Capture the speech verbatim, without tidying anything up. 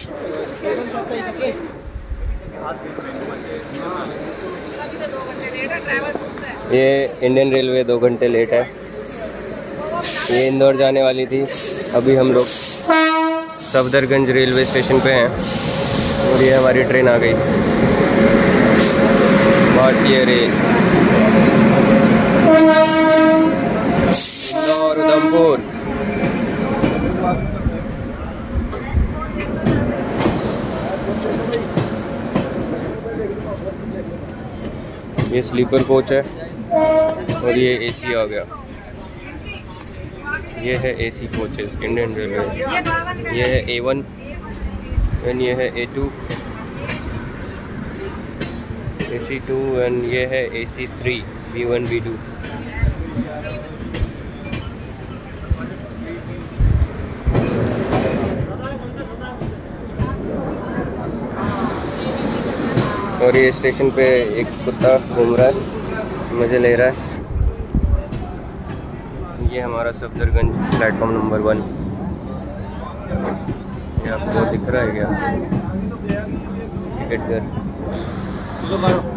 ये Indian railway दो घंटे लेट है। ये इंदौर जाने वाली थी। अभी हम लोग सफदरगंज रेलवे स्टेशन पे हैं और ये हमारी ट्रेन आ गई, भारतीय रेल इंदौर उधमपुर। ये स्लीपर कोच है और ये एसी आ गया। ये है एसी कोचेस इंडियन रेलवे। ये है ए वन एंड ये है A two, A C two and ये है A C three, B one B two. और ये स्टेशन पे एक कुत्ता घूम रहा है, मज़े ले रहा है। ये हमारा सफदरगंज प्लेटफॉर्म नंबर वन। ये आपको दिख रहा है क्या टिकट घर?